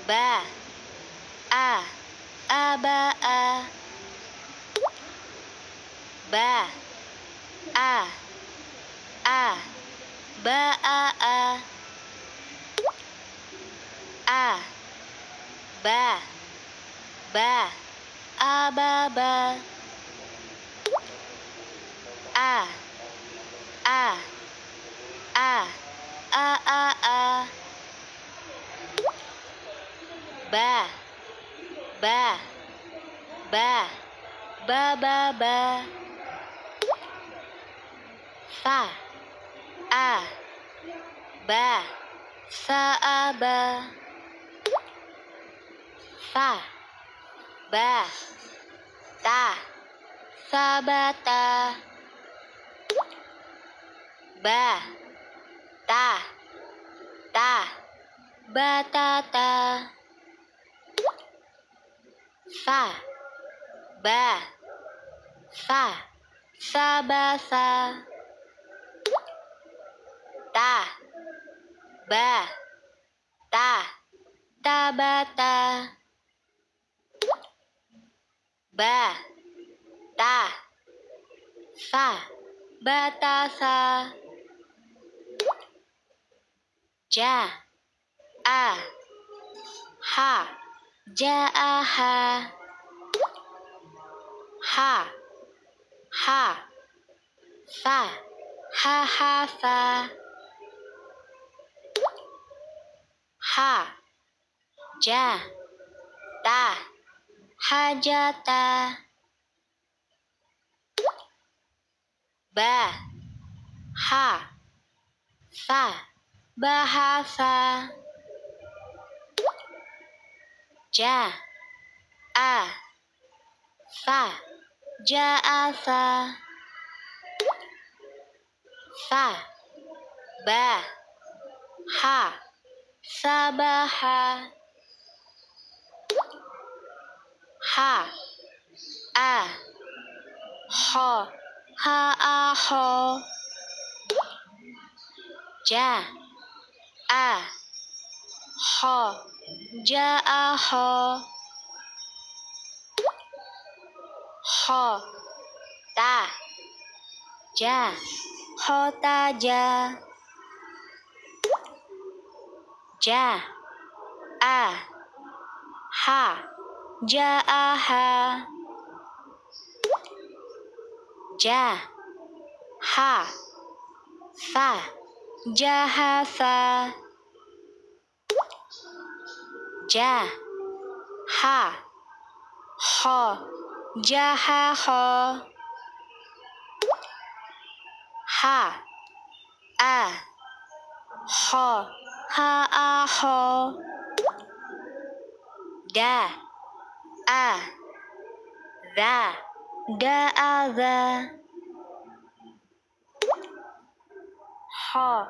ba, a, aba, a, ba, a, ba, a, ba, aba, ba, a, a, a, ba, ba, ba, ba, fa, a, ba, fa, ba, fa, ba, ta, sabata, ba, ta, batata, fa, ba, sabasa, ta, ba, tabata, ba, fa, batasa, ja, ha, jaaha, ha, fa, fa, ha, ja, hajata, ba, ha, fa, bahasa, ja, fa, jaasa, fa, ba, ha, sabaha, ha, ho, ho, ja, ho, jaaho, ho, ta, ja, hotaja, ja, ha, jaaha, ja, ha, fa, jahasa, ja, ha, ho, jahaho, ha, ho, haaho, da, daaza, ho,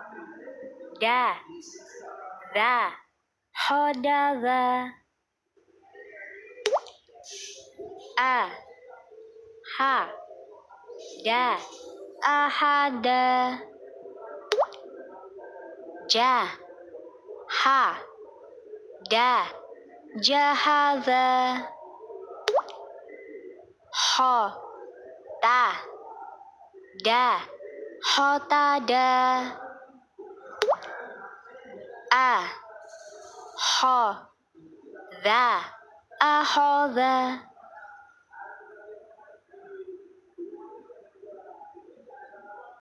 hodaza, ha, ahada, ja, ha, jahaza, ho, hotada, ho, ahoda.